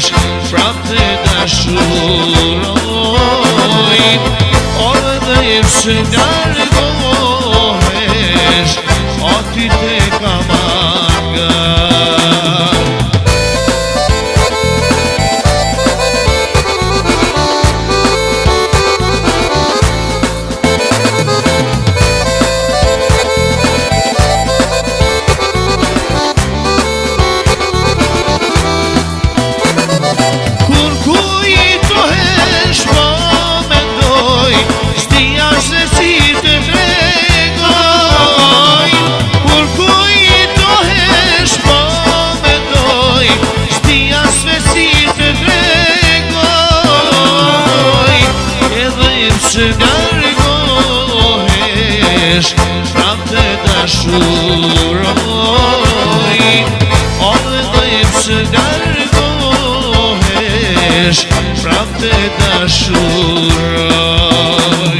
dashurish, prapte dashuroj, orë dhe jepsë largohesh, ati te kamanga. Që largohesh, prapte dashuroj, orë dhe jem që largohesh, prapte dashuroj.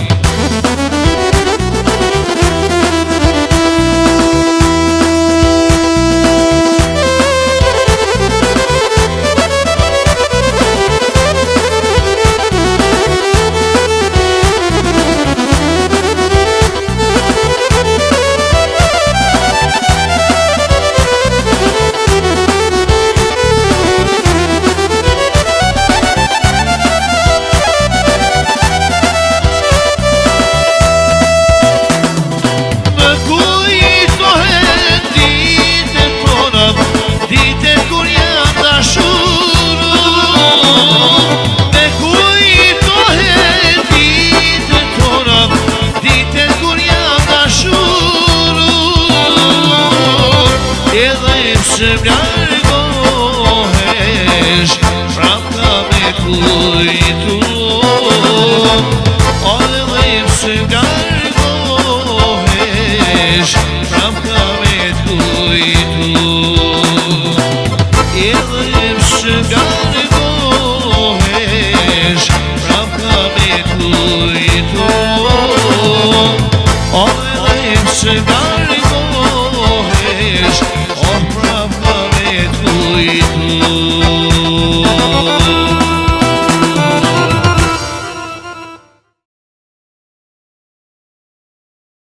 Që largohesh, prapka me kujtu, orë dhe jem që largohesh, prapka me kujtu, edhe jem që largohesh, prapka me kujtu, orë dhe jem që largohesh, oh, prapka me kujtu.